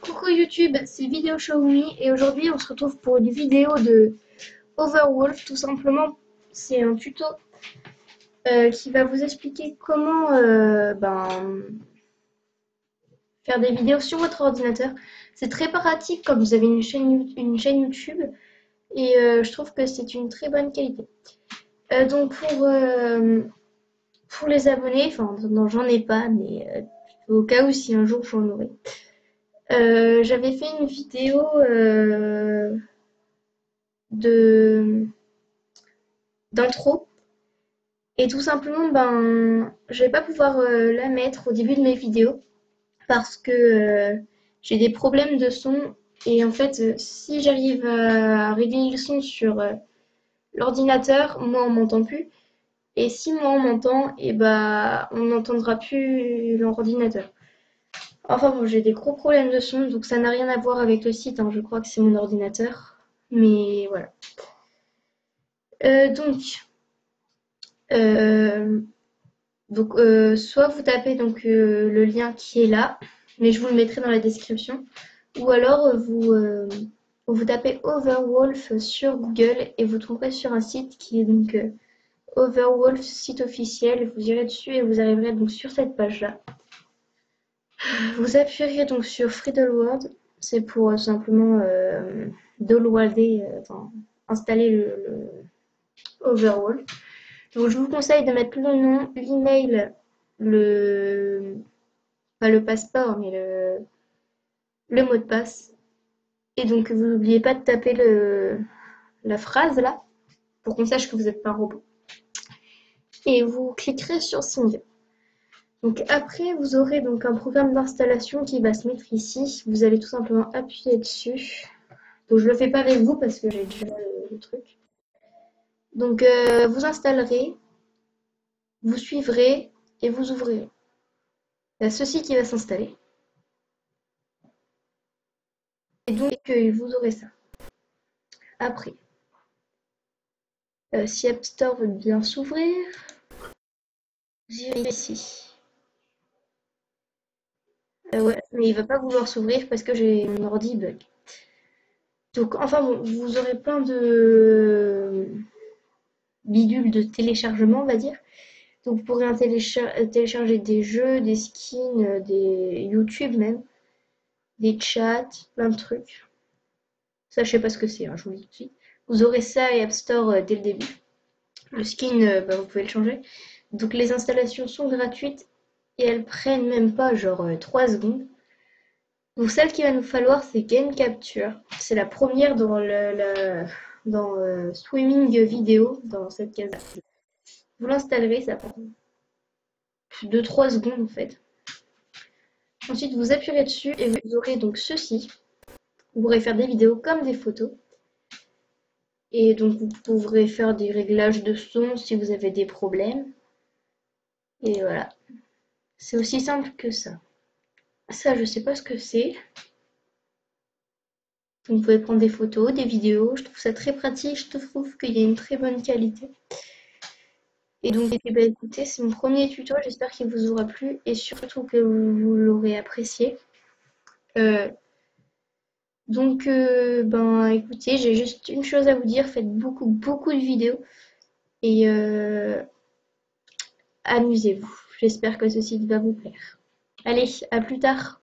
Coucou YouTube, c'est Vidéo Xiaomi et aujourd'hui on se retrouve pour une vidéo de Overwolf. Tout simplement, c'est un tuto qui va vous expliquer comment faire des vidéos sur votre ordinateur. C'est très pratique comme vous avez une chaîne YouTube et je trouve que c'est une très bonne qualité. Donc pour les abonnés, enfin non j'en ai pas, mais au cas où si un jour j'en aurai. J'avais fait une vidéo de d'intro et tout simplement je vais pas pouvoir la mettre au début de mes vidéos parce que j'ai des problèmes de son et en fait si j'arrive à régler le son sur l'ordinateur, moi on m'entend plus et si moi on m'entend et on n'entendra plus l'ordinateur. Enfin bon, j'ai des gros problèmes de son donc ça n'a rien à voir avec le site, hein, je crois que c'est mon ordinateur mais voilà. Donc Euh, soit vous tapez le lien qui est là, mais je vous le mettrai dans la description, ou alors vous tapez Overwolf sur Google et vous tomberez sur un site qui est Overwolf site officiel. Vous irez dessus et vous arriverez donc sur cette page-là. Vous appuierez donc sur Free Download, c'est pour simplement downloader, installer le Overwolf. Donc, je vous conseille de mettre le nom, l'email, le, pas le passeport, mais le mot de passe. Et donc, vous n'oubliez pas de taper la phrase là, pour qu'on sache que vous n'êtes pas un robot. Et vous cliquerez sur Sign. Donc après, vous aurez donc un programme d'installation qui va se mettre ici. Vous allez tout simplement appuyer dessus. Donc, je ne le fais pas avec vous parce que j'ai déjà le truc. Donc, vous installerez, vous suivrez et vous ouvrirez. Il y a ceci qui va s'installer. Et donc, vous aurez ça. Après, si App Store veut bien s'ouvrir, vous irez ici. Ouais, mais il va pas vouloir s'ouvrir parce que j'ai mon ordi bug. Donc, enfin bon, vous aurez plein de bidules de téléchargement, on va dire. Donc, vous pourrez télécharger des jeux, des skins, des YouTube même, des chats, plein de trucs. Ça, je sais pas ce que c'est, hein, je vous le dis tout de suite. Vous aurez ça et App Store dès le début. Le skin, vous pouvez le changer. Donc les installations sont gratuites et elles prennent même pas genre 3 secondes. Donc celle qu'il va nous falloir c'est Game Capture. C'est la première dans Swimming Vidéo dans cette case. Vous l'installerez, ça prend 2-3 secondes en fait. Ensuite vous appuierez dessus et vous aurez donc ceci. Vous pourrez faire des vidéos comme des photos. Et donc vous pourrez faire des réglages de son si vous avez des problèmes. Et voilà. C'est aussi simple que ça. Ça, je sais pas ce que c'est. Vous pouvez prendre des photos, des vidéos. Je trouve ça très pratique. Je trouve qu'il y a une très bonne qualité. Et donc, écoutez, c'est mon premier tuto. J'espère qu'il vous aura plu et surtout que vous l'aurez apprécié. Écoutez, j'ai juste une chose à vous dire. Faites beaucoup de vidéos et amusez-vous. J'espère que ce site va vous plaire. Allez, à plus tard.